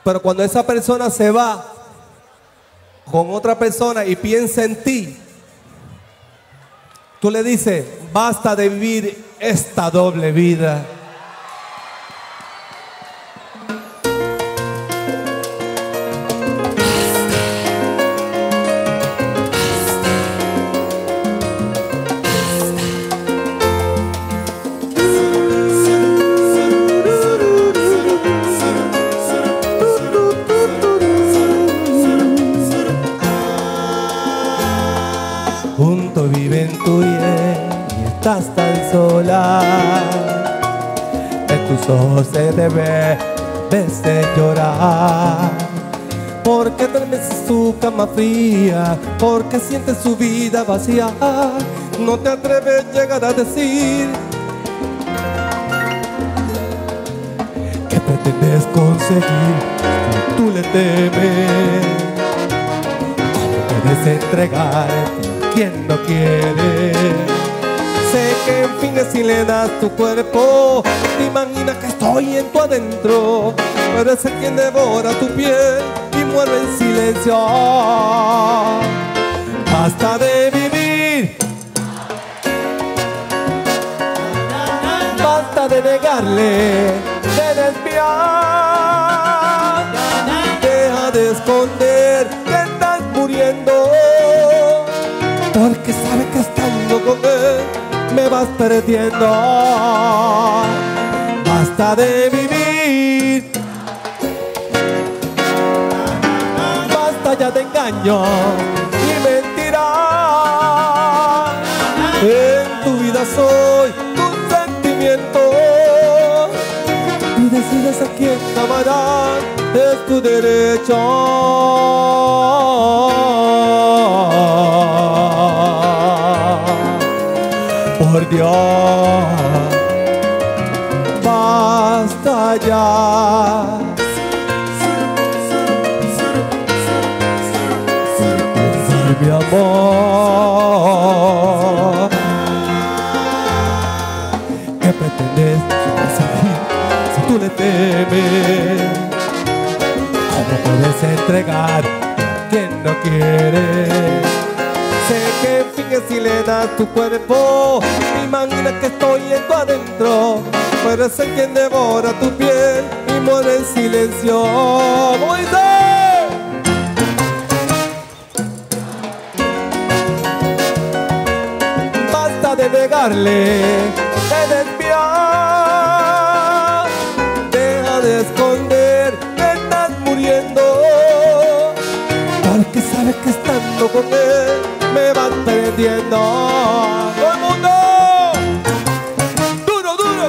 Pero cuando esa persona se va con otra persona y piensa en ti, tú le dices, basta de vivir esta doble vida. Juntos viven tú y él y estás tan sola. En tus ojos se te ve desde llorar. Porque duermes en su cama fría, porque sientes su vida vacía. No te atreves a llegar a decir que pretendes conseguir si tú le temes. ¿Cómo puedes entregarte quien no quiere? Sé que en fin si le das tu cuerpo, te imaginas que estoy en tu adentro, pero es el quien devora tu piel y muere en silencio. Basta de vivir, basta de negarle, de desviar, deja de esconder que estás muriendo, porque sabes que estando con él me vas perdiendo. Basta de vivir, basta ya de engaños y mentiras. En tu vida soy tu sentimiento. Tú decides a quién amarás, es tu derecho. Por Dios, basta ya. Mi amor, ¿qué pretendes conseguir si tú le temes? ¿Cómo puedes entregar quien no quiere? Sé que en fin si le das tu cuerpo, imagina que estoy en tu adentro, pero es el quien devora tu piel y muere en silencio. ¿Cómo dice? Basta de negarle, de desviar, deja de esconder que estás muriendo, porque sabes que estando con él me vas perdiendo. ¡Todo el mundo! ¡Duro, duro!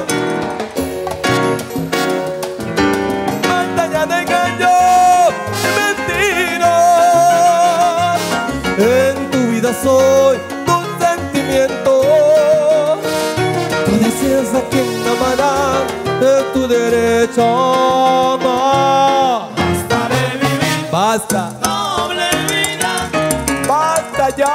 Basta ya de engaños y mentiras. En tu vida soy tu sentimiento. Tú decides a quién amarás, es tu derecho. Basta de vivir, basta. Doble vida, basta ya.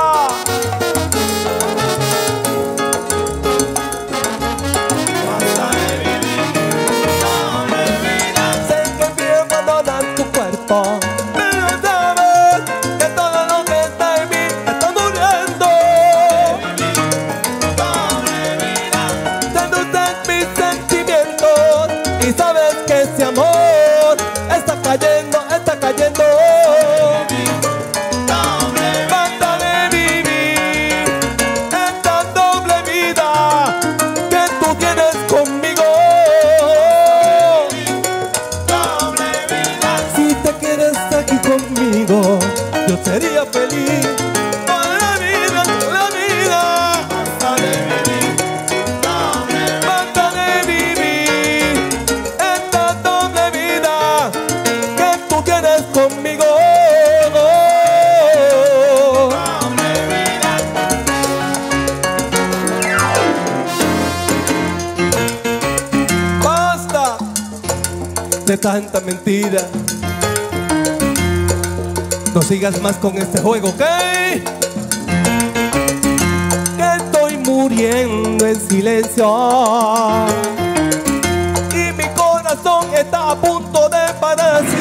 Basta de vivir, doble vida. Sé que el tiempo abandonas tu cuerpo, pero sabes que todo lo que está en mí está muriendo. Doble vida, seduces mis sentimientos y sabes que ese amor está cayendo, está cayendo. Yo sería feliz toda la vida, toda la vida. Basta de vivir, basta de vivir esta doble vida que tú tienes conmigo. Doble vida. Basta de tanta mentira. No sigas más con este juego, ¿ok? Que estoy muriendo en silencio y mi corazón está a punto de pararse.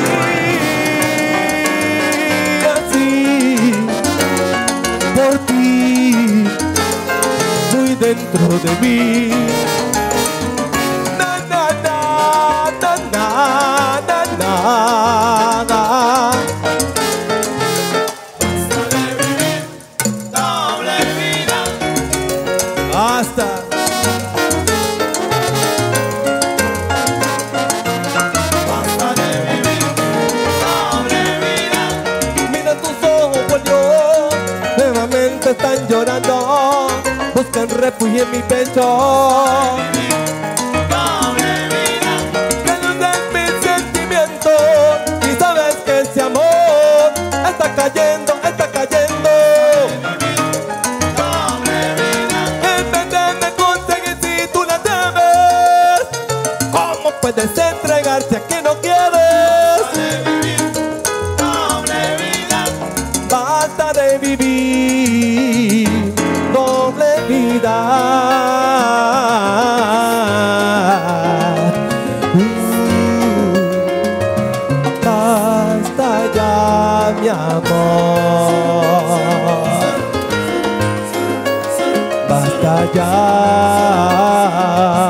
dentro de mí. Na, na, na, na, na, na, na, na. Basta de vivir doble vida. Basta. Basta de vivir doble vida. Mira tus ojos, por Dios, nuevamente están llorando. Buscan refugio en mi pecho. Doble vida. Relucen mis sentimientos y sabes que ese amor está cayendo, está cayendo. Doble vida. En vez de conseguir si tú la debes, ¿cómo puedes entregarte a quien no quieres? De vivir doble vida. Basta de vivir doble vida. Basta ya, mi amor. Basta ya.